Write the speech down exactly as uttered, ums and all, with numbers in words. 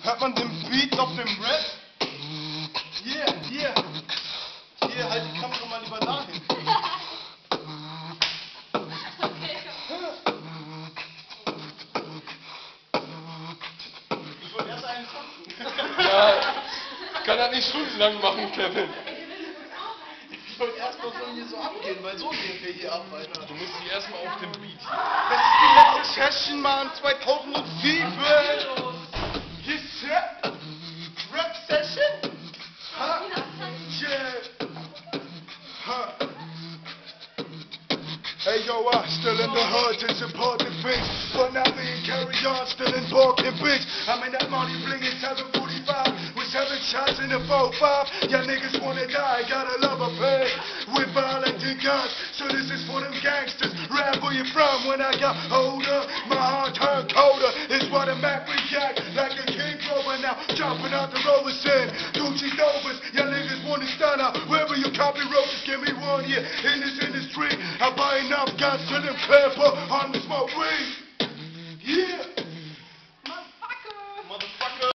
Hört man den Beat auf dem Rap? Hier, hier. Hier, halt die Kamera mal lieber dahin. Ich wollte erst einen tanzen. Ja, kann er nicht stundenlang machen, Kevin. Ich wollte erst mal so hier so abgehen, weil so gehen wir hier ab, Alter. Du musst dich erstmal auf den Beat. Das ist die letzte Session, Mann, zweitausendsieben. Yes, sir. Rap Session? Ha? Yeah. Ha. Hey yo, I still in the hood to support the things, but now we in carry on, still in talking bitch. I'm in that money blingin' seven forty-five with seven shots in the four five. Y'all niggas wanna die, gotta love a pig with violent guns. So this is for them gangsters. Rap where you from? When I got older, my heart turned colder. It's what a Mac react like a king cobra. Now jumping out the roller sin, Gucci Novas. Y'all niggas wanna stun out. Wherever you copy ropes, give me one year in this industry. I buy enough guns till them clear for on the